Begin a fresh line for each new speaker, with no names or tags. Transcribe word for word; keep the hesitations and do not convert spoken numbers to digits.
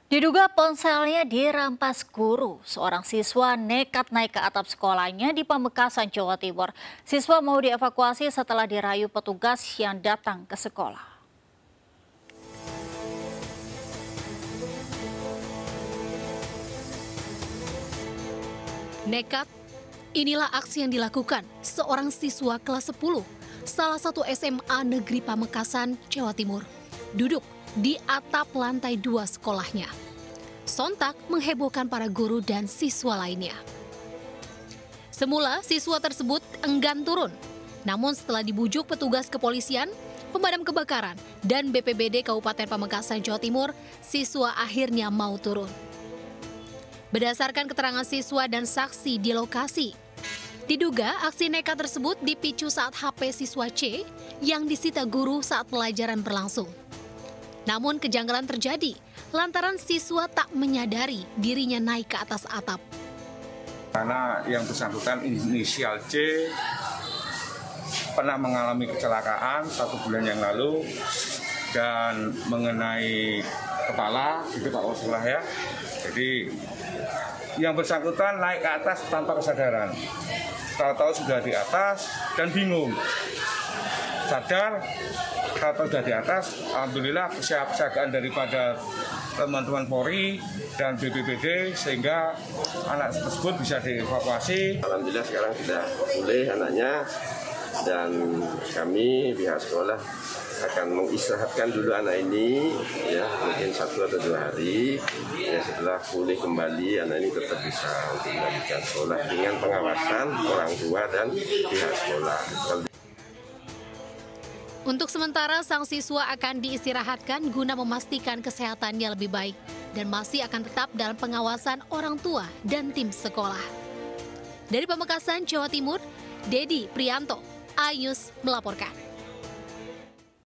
Diduga ponselnya dirampas guru, seorang siswa nekat naik ke atap sekolahnya di Pamekasan, Jawa Timur. Siswa mau dievakuasi setelah dirayu petugas yang datang ke sekolah.
Nekat, inilah aksi yang dilakukan seorang siswa kelas sepuluh, salah satu S M A Negeri Pamekasan, Jawa Timur, duduk di atap lantai dua sekolahnya. Sontak menghebohkan para guru dan siswa lainnya. Semula siswa tersebut enggan turun, namun setelah dibujuk petugas kepolisian, pemadam kebakaran, dan B P B D Kabupaten Pamekasan, Jawa Timur, siswa akhirnya mau turun. Berdasarkan keterangan siswa dan saksi di lokasi, diduga aksi nekat tersebut dipicu saat H P siswa C yang disita guru saat pelajaran berlangsung. Namun kejanggalan terjadi lantaran siswa tak menyadari dirinya naik ke atas atap.
Karena yang bersangkutan inisial C pernah mengalami kecelakaan satu bulan yang lalu dan mengenai kepala, itu Pak Waslah ya. Jadi yang bersangkutan naik ke atas tanpa kesadaran. Tahu-tahu sudah di atas dan bingung. Sadar, tahu-tahu sudah di atas. Alhamdulillah kesiapsiagaan daripada teman-teman Polri dan B P B D sehingga anak tersebut bisa dievakuasi.
Alhamdulillah sekarang sudah pulih anaknya dan kami pihak sekolah akan mengistirahatkan dulu anak ini ya mungkin satu atau dua hari ya setelah pulih kembali anak ini tetap bisa untuk melanjutkan sekolah dengan pengawasan orang tua dan pihak sekolah.
Untuk sementara sang siswa akan diistirahatkan guna memastikan kesehatannya lebih baik dan masih akan tetap dalam pengawasan orang tua dan tim sekolah. Dari Pamekasan, Jawa Timur, Dedi Prianto, iNews melaporkan.